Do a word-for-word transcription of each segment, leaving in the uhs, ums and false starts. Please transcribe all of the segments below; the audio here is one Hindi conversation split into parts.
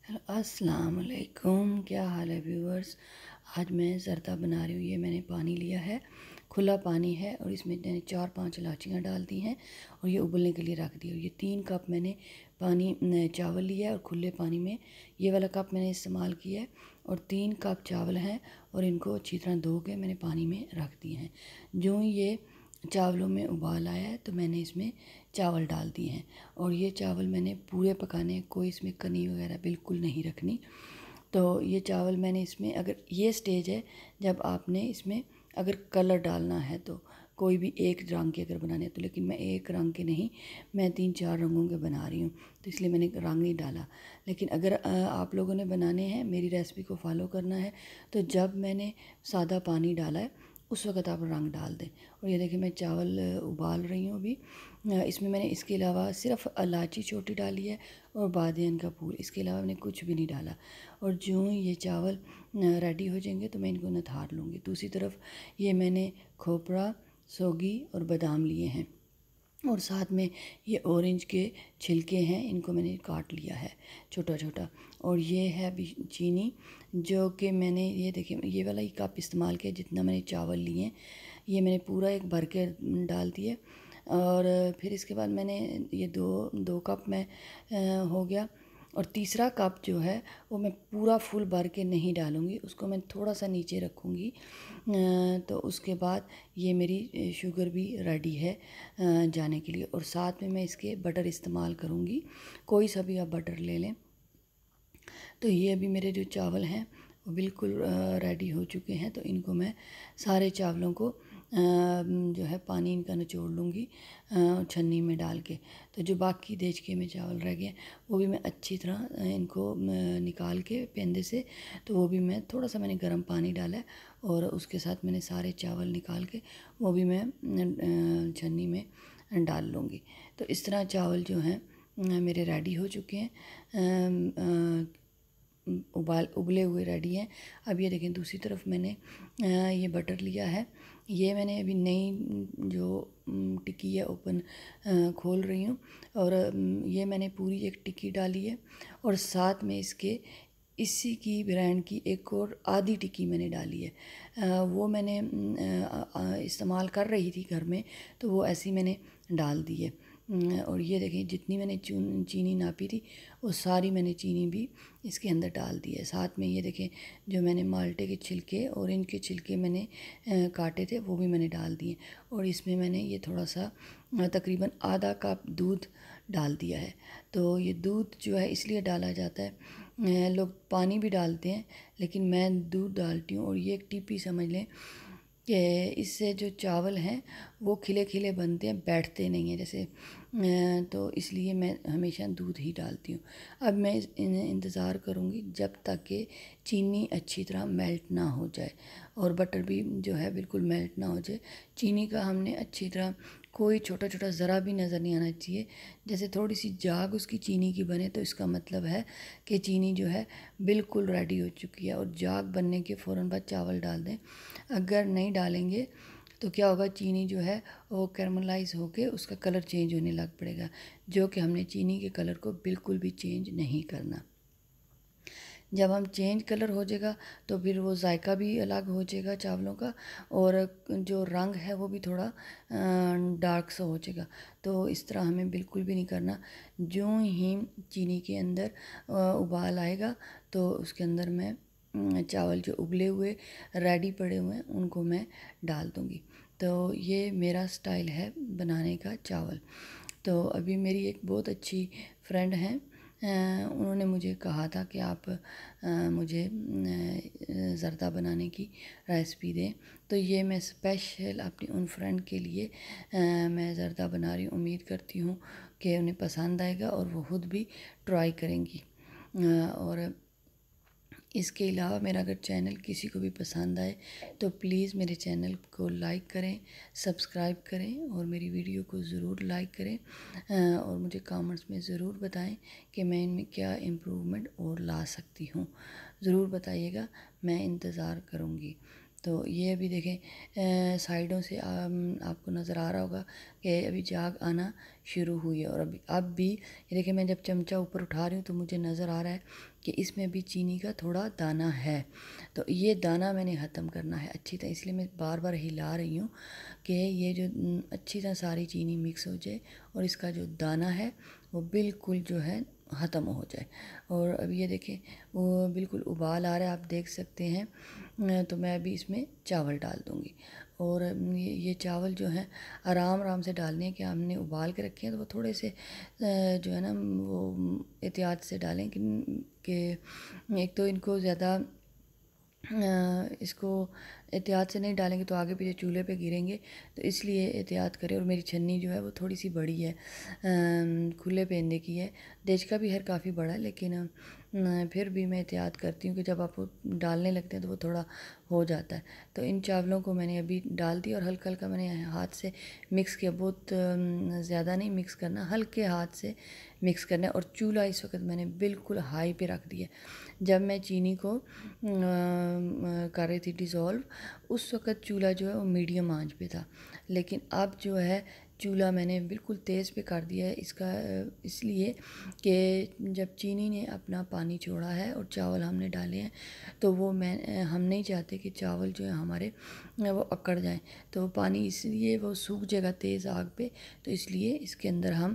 अस्सलाम वालेकुम, क्या हाल है व्यूअर्स। आज मैं ज़रदा बना रही हूँ। ये मैंने पानी लिया है, खुला पानी है और इसमें मैंने चार पांच इलायचियाँ डाल दी हैं और ये उबलने के लिए रख दी। और ये तीन कप मैंने पानी चावल लिया है और खुले पानी में ये वाला कप मैंने इस्तेमाल किया है और तीन कप चावल हैं और इनको अच्छी तरह धो के मैंने पानी में रख दिए हैं। जो ही ये चावलों में उबाल आया है तो मैंने इसमें चावल डाल दिए हैं और ये चावल मैंने पूरे पकाने, कोई इसमें कनी वगैरह बिल्कुल नहीं रखनी। तो ये चावल मैंने इसमें, अगर ये स्टेज है जब आपने इसमें अगर कलर डालना है तो कोई भी एक रंग के अगर बनाने हैं तो, लेकिन मैं एक रंग के नहीं, मैं तीन चार रंगों के बना रही हूँ तो इसलिए मैंने रंग नहीं डाला। लेकिन अगर आप लोगों ने बनाने हैं, मेरी रेसिपी को फॉलो करना है तो जब मैंने सादा पानी डाला है उस वक़्त आप रंग डाल दें। और ये देखिए मैं चावल उबाल रही हूँ अभी। इसमें मैंने इसके अलावा सिर्फ इलायची छोटी डाली है और बादियान का फूल, इसके अलावा मैंने कुछ भी नहीं डाला। और जो ही ये चावल रेडी हो जाएंगे तो मैं इनको नथार लूँगी। दूसरी तरफ ये मैंने खोपरा, सौगी और बादाम लिए हैं और साथ में ये ऑरेंज के छिलके हैं, इनको मैंने काट लिया है छोटा छोटा। और ये है अभी चीनी, जो कि मैंने, ये देखिए ये वाला ही कप इस्तेमाल किया जितना मैंने चावल लिए हैं, ये मैंने पूरा एक भर के डाल दिए। और फिर इसके बाद मैंने ये दो दो कप में हो गया। और तीसरा कप जो है वो मैं पूरा फुल भर के नहीं डालूँगी, उसको मैं थोड़ा सा नीचे रखूँगी। तो उसके बाद ये मेरी शुगर भी रेडी है जाने के लिए। और साथ में मैं इसके बटर इस्तेमाल करूँगी, कोई सा भी आप बटर ले लें। तो ये अभी मेरे जो चावल हैं वो बिल्कुल रेडी हो चुके हैं। तो इनको मैं सारे चावलों को जो है पानी इनका निचोड़ लूँगी छन्नी में डाल के। तो जो बाकी देचके में चावल रह गए वो भी मैं अच्छी तरह इनको निकाल के पेंदे से, तो वो भी मैं थोड़ा सा मैंने गर्म पानी डाला है और उसके साथ मैंने सारे चावल निकाल के वो भी मैं छन्नी में डाल लूँगी। तो इस तरह चावल जो हैं मेरे रेडी हो चुके हैं, उबाल उबले हुए रेडी हैं। अब ये देखें दूसरी तरफ मैंने ये बटर लिया है, ये मैंने अभी नई जो टिक्की है ओपन खोल रही हूँ और ये मैंने पूरी एक टिक्की डाली है और साथ में इसके इसी की ब्रांड की एक और आधी टिक्की मैंने डाली है। वो मैंने इस्तेमाल कर रही थी घर में तो वो ऐसी मैंने डाल दी है। और ये देखें जितनी मैंने चून चीनी नापी थी वो सारी मैंने चीनी भी इसके अंदर डाल दी है। साथ में ये देखें जो मैंने माल्टे के छिलके और इनके छिलके मैंने काटे थे वो भी मैंने डाल दिए। और इसमें मैंने ये थोड़ा सा तकरीबन आधा कप दूध डाल दिया है। तो ये दूध जो है इसलिए डाला जाता है, लोग पानी भी डालते हैं लेकिन मैं दूध डालती हूँ। और ये एक टिप ही समझ लें कि इससे जो चावल हैं वो खिले खिले बनते हैं, बैठते नहीं हैं जैसे, तो इसलिए मैं हमेशा दूध ही डालती हूँ। अब मैं इंतज़ार करूँगी जब तक कि चीनी अच्छी तरह मेल्ट ना हो जाए और बटर भी जो है बिल्कुल मेल्ट ना हो जाए। चीनी का हमने अच्छी तरह कोई छोटा छोटा ज़रा भी नज़र नहीं आना चाहिए। जैसे थोड़ी सी जाग उसकी चीनी की बने तो इसका मतलब है कि चीनी जो है बिल्कुल रेडी हो चुकी है। और जाग बनने के फ़ौरन बाद चावल डाल दें। अगर नहीं डालेंगे तो क्या होगा, चीनी जो है वो कैरमलाइज होके उसका कलर चेंज होने लग पड़ेगा, जो कि हमने चीनी के कलर को बिल्कुल भी चेंज नहीं करना। जब हम चेंज कलर हो जाएगा तो फिर वो जायका भी अलग हो जाएगा चावलों का और जो रंग है वो भी थोड़ा डार्क सा हो जाएगा। तो इस तरह हमें बिल्कुल भी नहीं करना। जो ही चीनी के अंदर उबाल आएगा तो उसके अंदर मैं चावल जो उबले हुए रेडी पड़े हुए हैं उनको मैं डाल दूँगी। तो ये मेरा स्टाइल है बनाने का चावल। तो अभी मेरी एक बहुत अच्छी फ्रेंड हैं, उन्होंने मुझे कहा था कि आप मुझे ज़रदा बनाने की रेसिपी दें। तो ये मैं स्पेशल अपनी उन फ्रेंड के लिए मैं ज़रदा बना रही हूँ। उम्मीद करती हूँ कि उन्हें पसंद आएगा और वो खुद भी ट्राई करेंगी। और इसके अलावा मेरा अगर चैनल किसी को भी पसंद आए तो प्लीज़ मेरे चैनल को लाइक करें, सब्सक्राइब करें और मेरी वीडियो को ज़रूर लाइक करें और मुझे कमेंट्स में ज़रूर बताएं कि मैं इनमें क्या इम्प्रूवमेंट और ला सकती हूँ। ज़रूर बताइएगा, मैं इंतज़ार करूँगी। तो ये अभी देखें साइडों से आ, आपको नज़र आ रहा होगा कि अभी जाग आना शुरू हुई है। और अभी अब भी ये देखिए, मैं जब चमचा ऊपर उठा रही हूँ तो मुझे नज़र आ रहा है कि इसमें भी चीनी का थोड़ा दाना है। तो ये दाना मैंने ख़त्म करना है अच्छी तरह, इसलिए मैं बार बार हिला रही हूँ कि ये जो अच्छी तरह सारी चीनी मिक्स हो जाए और इसका जो दाना है वो बिल्कुल जो है ख़त्म हो जाए। और अब ये देखें वो बिल्कुल उबाल आ रहा है, आप देख सकते हैं। तो मैं अभी इसमें चावल डाल दूँगी। और ये ये चावल जो हैं आराम आराम से डालने हैं कि हमने उबाल के रखे हैं, तो वो थोड़े से जो है ना वो एहतियात से डालें कि, कि एक तो इनको ज़्यादा इसको एहतियात से नहीं डालेंगे तो आगे पीछे चूल्हे पे गिरेंगे, तो इसलिए एहतियात करें। और मेरी छन्नी जो है वो थोड़ी सी बड़ी है, खुले पेंदे की है। देश का भी हर काफ़ी बड़ा है, लेकिन फिर भी मैं एहतियात करती हूँ कि जब आप डालने लगते हैं तो वो थोड़ा हो जाता है। तो इन चावलों को मैंने अभी डाल दिया और हल्का हल्का मैंने हाथ से मिक्स किया, बहुत ज़्यादा नहीं मिक्स करना, हल्के हाथ से मिक्स करना है। और चूल्हा इस वक्त मैंने बिल्कुल हाई पे रख दिया। जब मैं चीनी को कर रही थी डिज़ोल्व, उस वक्त चूल्हा जो है वो मीडियम आंच पे था, लेकिन अब जो है चूल्हा मैंने बिल्कुल तेज़ पे कर दिया है। इसका इसलिए कि जब चीनी ने अपना पानी छोड़ा है और चावल हमने डाले हैं, तो वो मैं हम नहीं चाहते कि चावल जो है हमारे वो अकड़ जाएं, तो पानी इसलिए वो सूख जाएगा तेज़ आग पे, तो इसलिए इसके अंदर हम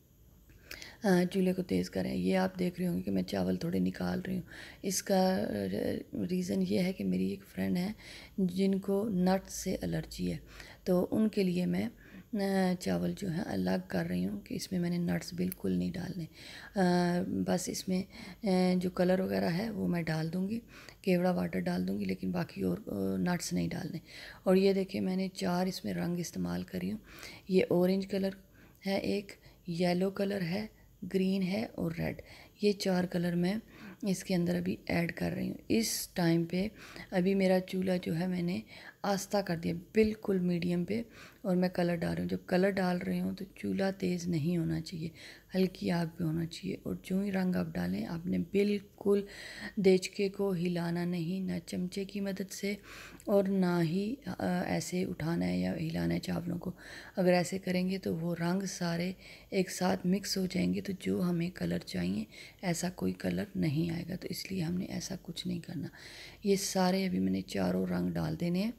चूल्हे को तेज़ करें। ये आप देख रहे होंगे कि मैं चावल थोड़े निकाल रही हूँ। इसका रीज़न ये है कि मेरी एक फ्रेंड है जिनको नट्स से एलर्जी है, तो उनके लिए मैं चावल जो है अलग कर रही हूँ कि इसमें मैंने नट्स बिल्कुल नहीं डालने। बस इसमें जो कलर वगैरह है वो मैं डाल दूँगी, केवड़ा वाटर डाल दूँगी, लेकिन बाकी और नट्स नहीं डालने। और ये देखिए मैंने चार इसमें रंग इस्तेमाल करी हूँ। ये ऑरेंज कलर है, एक येलो कलर है, ग्रीन है और रेड, ये चार कलर मैं इसके अंदर अभी ऐड कर रही हूँ। इस टाइम पे अभी मेरा चूल्हा जो है मैंने आस्था कर दिया बिल्कुल मीडियम पे, और मैं कलर डाल रही हूँ। जब कलर डाल रही हूँ तो चूल्हा तेज़ नहीं होना चाहिए, हल्की आग पे होना चाहिए। और जो ही रंग आप डालें, आपने बिल्कुल देचके को हिलाना नहीं, ना चमचे की मदद से और ना ही ऐसे उठाना है या हिलाना है चावलों को। अगर ऐसे करेंगे तो वो रंग सारे एक साथ मिक्स हो जाएंगे, तो जो हमें कलर चाहिए ऐसा कोई कलर नहीं आएगा। तो इसलिए हमने ऐसा कुछ नहीं करना। ये सारे अभी मैंने चारों रंग डाल देने हैं।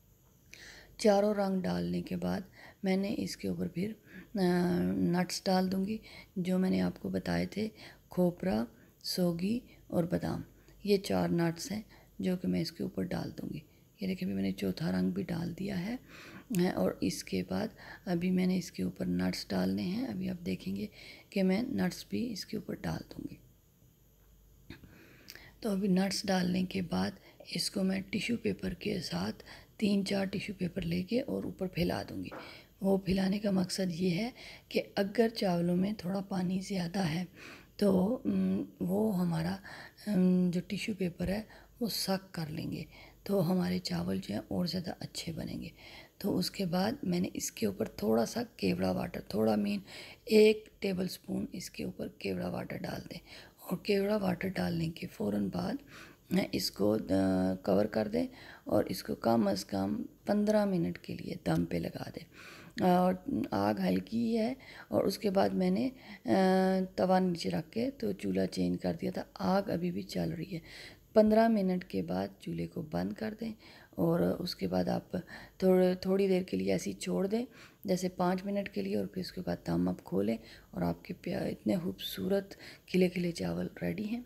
चारों रंग डालने के बाद मैंने इसके ऊपर फिर नट्स डाल दूँगी जो मैंने आपको बताए थे, खोपरा, सोगी और बादाम। ये चार नट्स हैं जो कि मैं इसके ऊपर डाल दूँगी। ये देखिए अभी मैंने चौथा रंग भी डाल दिया है। और इसके बाद अभी मैंने इसके ऊपर नट्स डालने हैं। अभी आप देखेंगे कि मैं नट्स भी इसके ऊपर डाल दूँगी। तो अभी नट्स डालने के बाद इसको मैं टिश्यू पेपर के साथ तीन चार टिश्यू पेपर लेके और ऊपर फैला दूँगी। वो फैलाने का मकसद ये है कि अगर चावलों में थोड़ा पानी ज़्यादा है तो वो हमारा जो टिश्यू पेपर है वो सक कर लेंगे, तो हमारे चावल जो हैं और ज़्यादा अच्छे बनेंगे। तो उसके बाद मैंने इसके ऊपर थोड़ा सा केवड़ा वाटर, थोड़ा मीन एक टेबल स्पून इसके ऊपर केवड़ा वाटर डाल दें। और केवड़ा वाटर डालने के फ़ौरन बाद इसको कवर कर दें और इसको कम अज़ कम पंद्रह मिनट के लिए दम पे लगा दें। और आग हल्की है। और उसके बाद मैंने तवा नीचे रख के तो चूल्हा चेंज कर दिया था, आग अभी भी चल रही है। पंद्रह मिनट के बाद चूल्हे को बंद कर दें और उसके बाद आप थोड़े थोड़ी देर के लिए ऐसे ही छोड़ दें, जैसे पाँच मिनट के लिए, और फिर उसके बाद दम आप खोलें और आपके प्या इतने खूबसूरत खिले खिले चावल रेडी हैं।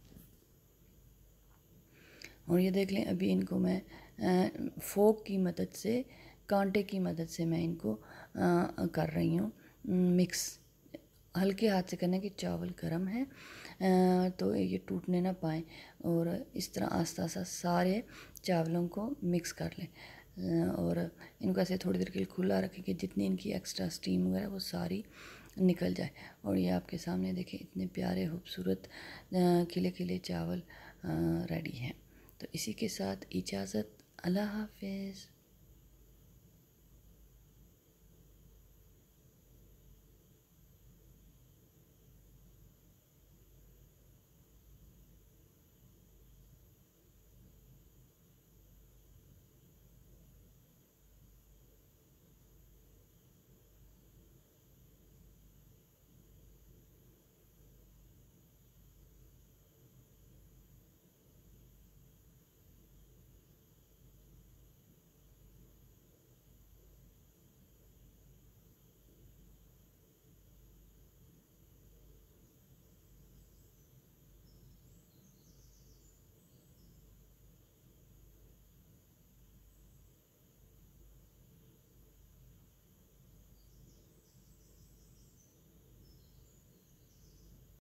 और ये देख लें अभी इनको मैं फोक की मदद से, कांटे की मदद से मैं इनको आ, कर रही हूँ मिक्स। हल्के हाथ से करना कि चावल गर्म है तो ये टूटने ना पाए। और इस तरह आस्ता आस्ता सारे चावलों को मिक्स कर लें और इनको ऐसे थोड़ी देर के लिए खुला रखें कि जितनी इनकी एक्स्ट्रा स्टीम वगैरह वो सारी निकल जाए। और ये आपके सामने देखें इतने प्यारे खूबसूरत खिले खिले चावल रेडी हैं। तो इसी के साथ इजाज़त, अल्लाह हाफ़िज़।